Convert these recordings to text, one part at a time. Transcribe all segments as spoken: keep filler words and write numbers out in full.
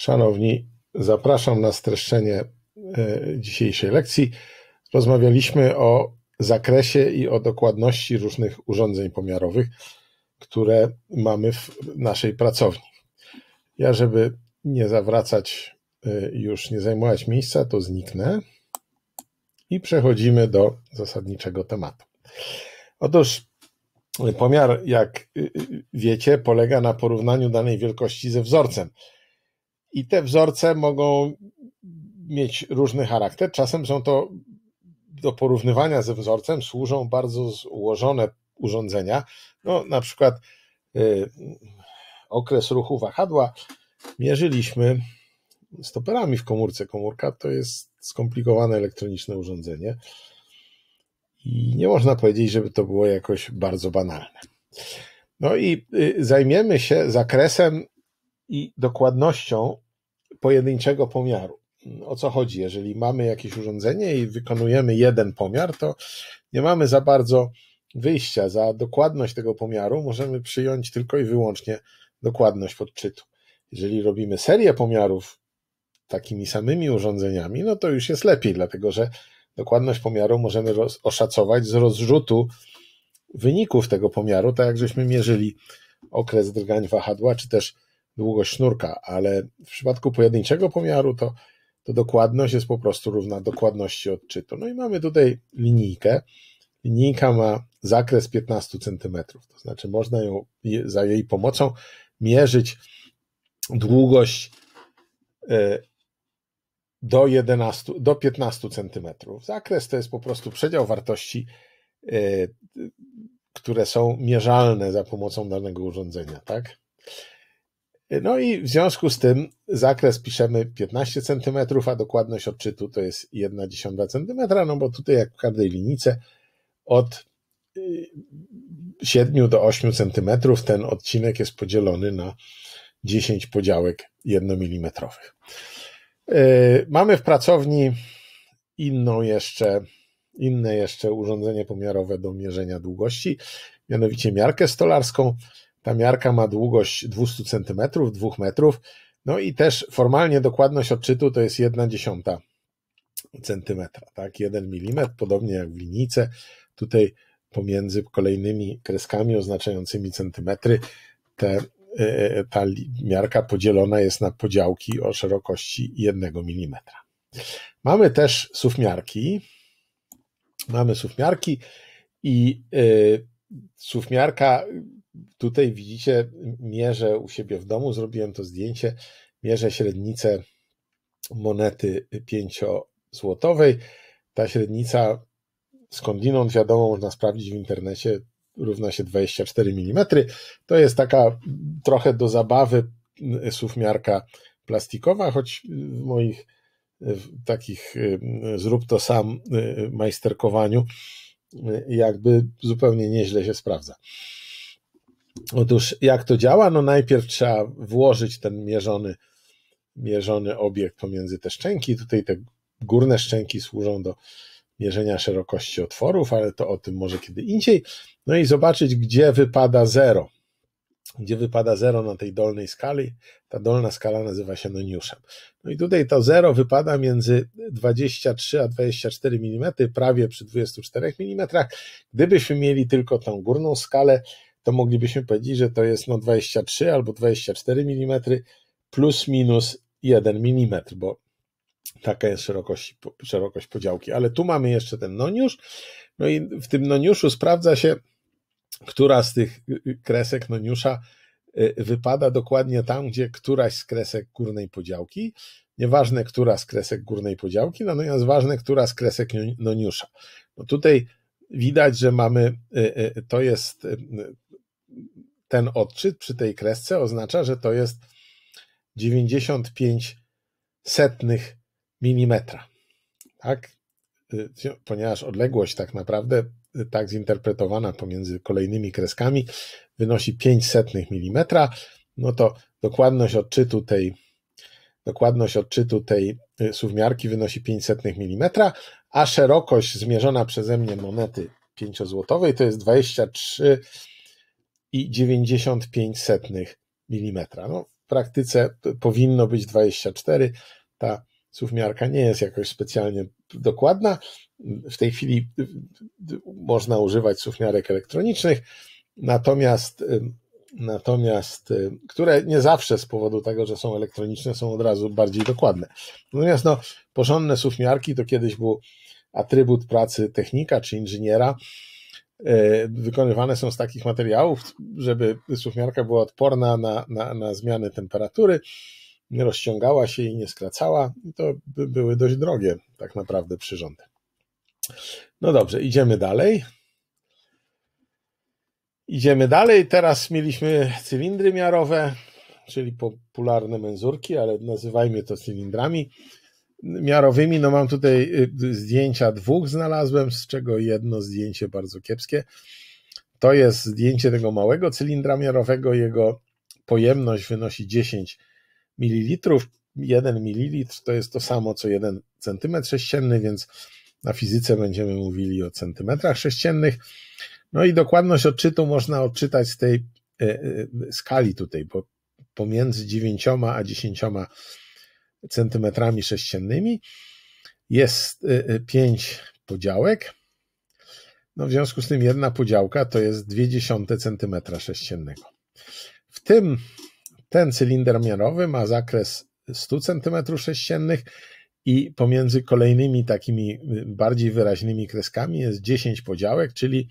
Szanowni, zapraszam na streszczenie dzisiejszej lekcji. Rozmawialiśmy o zakresie i o dokładności różnych urządzeń pomiarowych, które mamy w naszej pracowni. Ja, żeby nie zawracać, już nie zajmować miejsca, to zniknę i przechodzimy do zasadniczego tematu. Otóż pomiar, jak wiecie, polega na porównaniu danej wielkości ze wzorcem. I te wzorce mogą mieć różny charakter. Czasem są to do porównywania ze wzorcem służą bardzo złożone urządzenia. No, na przykład y, okres ruchu wahadła mierzyliśmy stoperami w komórce. Komórka to jest skomplikowane elektroniczne urządzenie i nie można powiedzieć, żeby to było jakoś bardzo banalne. No i y, zajmiemy się zakresem i dokładnością pojedynczego pomiaru. O co chodzi? Jeżeli mamy jakieś urządzenie i wykonujemy jeden pomiar, to nie mamy za bardzo wyjścia. Za dokładność tego pomiaru możemy przyjąć tylko i wyłącznie dokładność podczytu. Jeżeli robimy serię pomiarów takimi samymi urządzeniami, no to już jest lepiej, dlatego że dokładność pomiaru możemy roz- oszacować z rozrzutu wyników tego pomiaru, tak jak żeśmy mierzyli okres drgań wahadła, czy też długość sznurka, ale w przypadku pojedynczego pomiaru to, to dokładność jest po prostu równa dokładności odczytu. No i mamy tutaj linijkę. Linijka ma zakres piętnaście centymetrów, to znaczy można ją za jej pomocą mierzyć długość do jedenastu, do piętnastu centymetrów. Zakres to jest po prostu przedział wartości, które są mierzalne za pomocą danego urządzenia, tak? No i w związku z tym zakres piszemy piętnaście centymetrów, a dokładność odczytu to jest jedna dziesiąta centymetra, no bo tutaj jak w każdej linijce od siedmiu do ośmiu centymetrów ten odcinek jest podzielony na dziesięć podziałek jednomilimetrowych. Mamy w pracowni inną jeszcze, inne jeszcze urządzenie pomiarowe do mierzenia długości, mianowicie miarkę stolarską. Ta miarka ma długość dwieście centymetrów, dwóch metrów, no i też formalnie dokładność odczytu to jest jedna dziesiąta centymetra, tak, jeden milimetr, podobnie jak w linijce. Tutaj pomiędzy kolejnymi kreskami oznaczającymi centymetry te, ta miarka podzielona jest na podziałki o szerokości jednego milimetra. Mamy też suwmiarki, mamy suwmiarki i y, suwmiarka. Tutaj widzicie, mierzę u siebie w domu, zrobiłem to zdjęcie, mierzę średnicę monety pięciozłotowej. Ta średnica skądinąd wiadomo, można sprawdzić w internecie, równa się dwadzieścia cztery milimetry. To jest taka trochę do zabawy suwmiarka plastikowa, choć w moich w takich zrób to sam majsterkowaniu jakby zupełnie nieźle się sprawdza. Otóż jak to działa? No najpierw trzeba włożyć ten mierzony, mierzony obiekt pomiędzy te szczęki. Tutaj te górne szczęki służą do mierzenia szerokości otworów, ale to o tym może kiedy indziej. No i zobaczyć, gdzie wypada zero. Gdzie wypada zero na tej dolnej skali. Ta dolna skala nazywa się noniuszem. No i tutaj to zero wypada między dwadzieścia trzy a dwadzieścia cztery milimetry, prawie przy dwudziestu czterech milimetrach. Gdybyśmy mieli tylko tą górną skalę, to moglibyśmy powiedzieć, że to jest no dwadzieścia trzy albo dwadzieścia cztery milimetry plus minus jeden milimetr, bo taka jest szerokość, szerokość podziałki. Ale tu mamy jeszcze ten noniusz, no i w tym noniuszu sprawdza się, która z tych kresek noniusza wypada dokładnie tam, gdzie któraś z kresek górnej podziałki. Nieważne, która z kresek górnej podziałki, natomiast ważne, która z kresek noniusza. No tutaj widać, że mamy, to jest ten odczyt przy tej kresce oznacza, że to jest dziewięćdziesiąt pięć setnych milimetra. Tak? Ponieważ odległość tak naprawdę tak zinterpretowana pomiędzy kolejnymi kreskami wynosi pięć setnych milimetra, no to dokładność odczytu tej dokładność odczytu tej suwmiarki wynosi pięć setnych milimetra, a szerokość zmierzona przeze mnie monety pięciozłotowej to jest dwadzieścia trzy i dziewięćdziesiąt pięć setnych milimetra. No, praktyce powinno być dwadzieścia cztery. Ta suwmiarka nie jest jakoś specjalnie dokładna. W tej chwili można używać suwmiarek elektronicznych, natomiast, natomiast które nie zawsze z powodu tego, że są elektroniczne, są od razu bardziej dokładne. Natomiast no, porządne suwmiarki to kiedyś był atrybut pracy technika czy inżyniera. Wykonywane są z takich materiałów, żeby suwmiarka była odporna na, na, na zmiany temperatury, nie rozciągała się i nie skracała. I to by były dość drogie tak naprawdę przyrządy. No dobrze, idziemy dalej. Idziemy dalej. Teraz mieliśmy cylindry miarowe, czyli popularne menzurki, ale nazywajmy to cylindrami miarowymi. No mam tutaj zdjęcia dwóch znalazłem, z czego jedno zdjęcie bardzo kiepskie. To jest zdjęcie tego małego cylindra miarowego. Jego pojemność wynosi dziesięć mililitrów. jeden mililitr to jest to samo co jeden centymetr sześcienny, więc na fizyce będziemy mówili o centymetrach sześciennych. No i dokładność odczytu można odczytać z tej skali tutaj, bo pomiędzy dziewięcioma a dziesięcioma centymetrami sześciennymi jest pięć podziałek. No w związku z tym jedna podziałka to jest dwie dziesiąte centymetra sześciennego. W tym ten cylinder miarowy ma zakres sto centymetrów sześciennych i pomiędzy kolejnymi takimi bardziej wyraźnymi kreskami jest dziesięć podziałek, czyli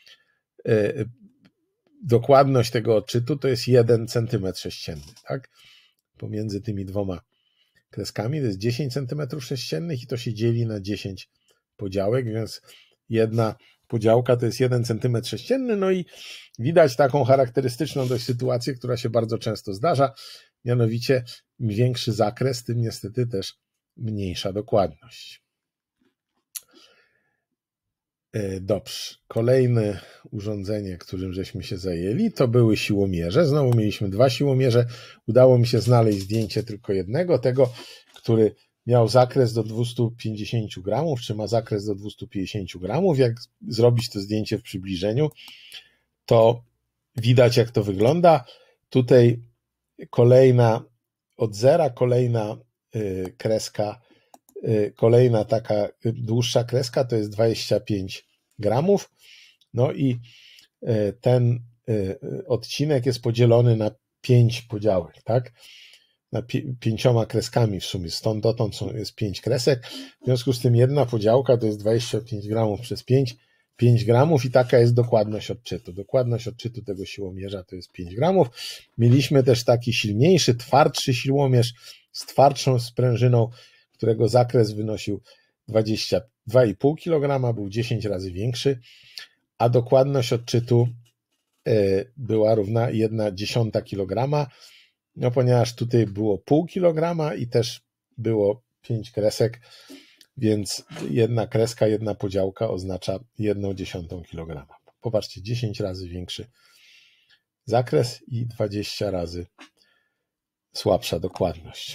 dokładność tego odczytu to jest jeden centymetr sześcienny. Tak? Pomiędzy tymi dwoma kreskami to jest dziesięć centymetrów sześciennych i to się dzieli na dziesięć podziałek, więc jedna podziałka to jest jeden centymetr sześcienny. No i widać taką charakterystyczną dość sytuację, która się bardzo często zdarza, mianowicie im większy zakres, tym niestety też mniejsza dokładność. Dobrze, kolejne urządzenie, którym żeśmy się zajęli, to były siłomierze. Znowu mieliśmy dwa siłomierze. Udało mi się znaleźć zdjęcie tylko jednego, tego, który miał zakres do dwieście pięćdziesiąt gramów, czy ma zakres do dwieście pięćdziesiąt gramów. Jak zrobić to zdjęcie w przybliżeniu, to widać, jak to wygląda. Tutaj kolejna od zera, kolejna kreska, kolejna taka dłuższa kreska to jest dwadzieścia pięć gramów. No i ten odcinek jest podzielony na pięć podziałek, tak? Na pi- pięcioma kreskami w sumie. Stąd dotąd są, jest pięć kresek. W związku z tym jedna podziałka to jest dwadzieścia pięć gramów przez pięć, pięć gramów i taka jest dokładność odczytu. Dokładność odczytu tego siłomierza to jest pięć gramów. Mieliśmy też taki silniejszy, twardszy siłomierz z twardszą sprężyną, którego zakres wynosił dwadzieścia dwa i pół kilograma, był dziesięć razy większy, a dokładność odczytu była równa jedna dziesiąta kilograma, no ponieważ tutaj było pół kilograma i też było pięć kresek, więc jedna kreska, jedna podziałka oznacza jedną dziesiątą kilograma. Popatrzcie, dziesięć razy większy zakres i dwadzieścia razy słabsza dokładność.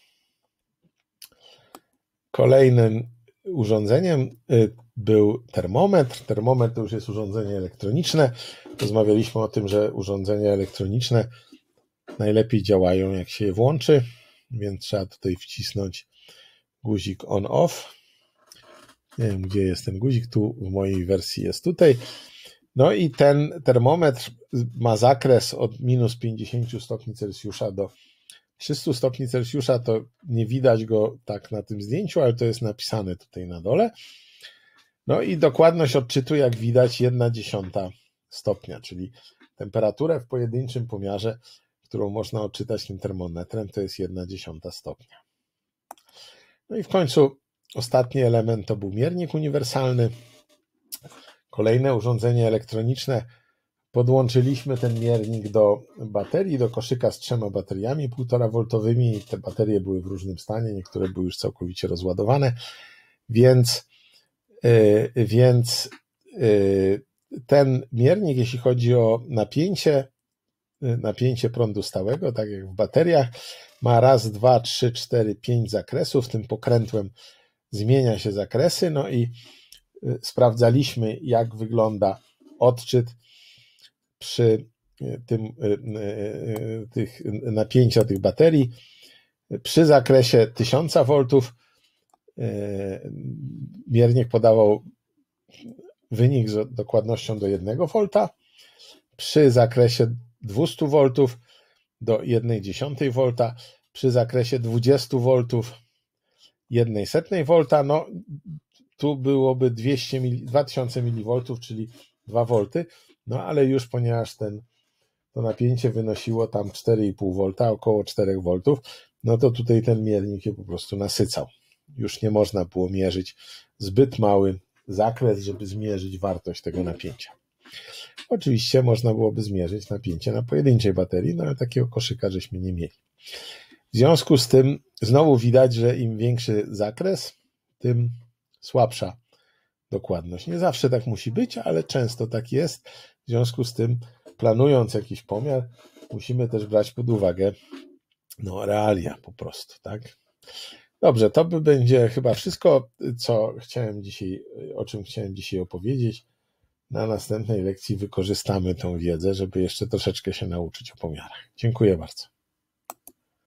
Kolejnym urządzeniem był termometr. Termometr to już jest urządzenie elektroniczne. Rozmawialiśmy o tym, że urządzenia elektroniczne najlepiej działają, jak się je włączy, więc trzeba tutaj wcisnąć guzik on-off. Nie wiem, gdzie jest ten guzik, tu w mojej wersji jest tutaj. No i ten termometr ma zakres od minus pięćdziesiąt stopni Celsjusza do trzysta stopni Celsjusza. To nie widać go tak na tym zdjęciu, ale to jest napisane tutaj na dole. No i dokładność odczytu, jak widać, jedna dziesiąta stopnia, czyli temperaturę w pojedynczym pomiarze, którą można odczytać tym termometrem, to jest jedna dziesiąta stopnia. No i w końcu ostatni element to był miernik uniwersalny. Kolejne urządzenie elektroniczne. Podłączyliśmy ten miernik do baterii, do koszyka z trzema bateriami półtora woltowymi. Te baterie były w różnym stanie, niektóre były już całkowicie rozładowane, więc, yy, więc yy, ten miernik, jeśli chodzi o napięcie, yy, napięcie prądu stałego, tak jak w bateriach, ma raz, dwa, trzy, cztery, pięć zakresów. Tym pokrętłem zmienia się zakresy, no i yy, sprawdzaliśmy, jak wygląda odczyt przy tym, tych napięcia tych baterii przy zakresie tysiąc woltów. Miernik podawał wynik z dokładnością do jednego wolta, przy zakresie dwieście woltów do jedna dziesiąta wolta, przy zakresie dwadzieścia woltów jedna setna wolta, no tu byłoby dwieście, dwa tysiące miliwoltów, czyli dwa wolty, no ale już ponieważ ten, to napięcie wynosiło tam cztery i pół wolta, około cztery woltów, no to tutaj ten miernik je po prostu nasycał. Już nie można było mierzyć, zbyt mały zakres, żeby zmierzyć wartość tego napięcia. Oczywiście można byłoby zmierzyć napięcie na pojedynczej baterii, no ale takiego koszyka żeśmy nie mieli. W związku z tym znowu widać, że im większy zakres, tym słabsza dokładność. Nie zawsze tak musi być, ale często tak jest. W związku z tym, planując jakiś pomiar, musimy też brać pod uwagę no, realia po prostu, tak? Dobrze, to by będzie chyba wszystko, co chciałem dzisiaj, o czym chciałem dzisiaj opowiedzieć. Na następnej lekcji wykorzystamy tę wiedzę, żeby jeszcze troszeczkę się nauczyć o pomiarach. Dziękuję bardzo.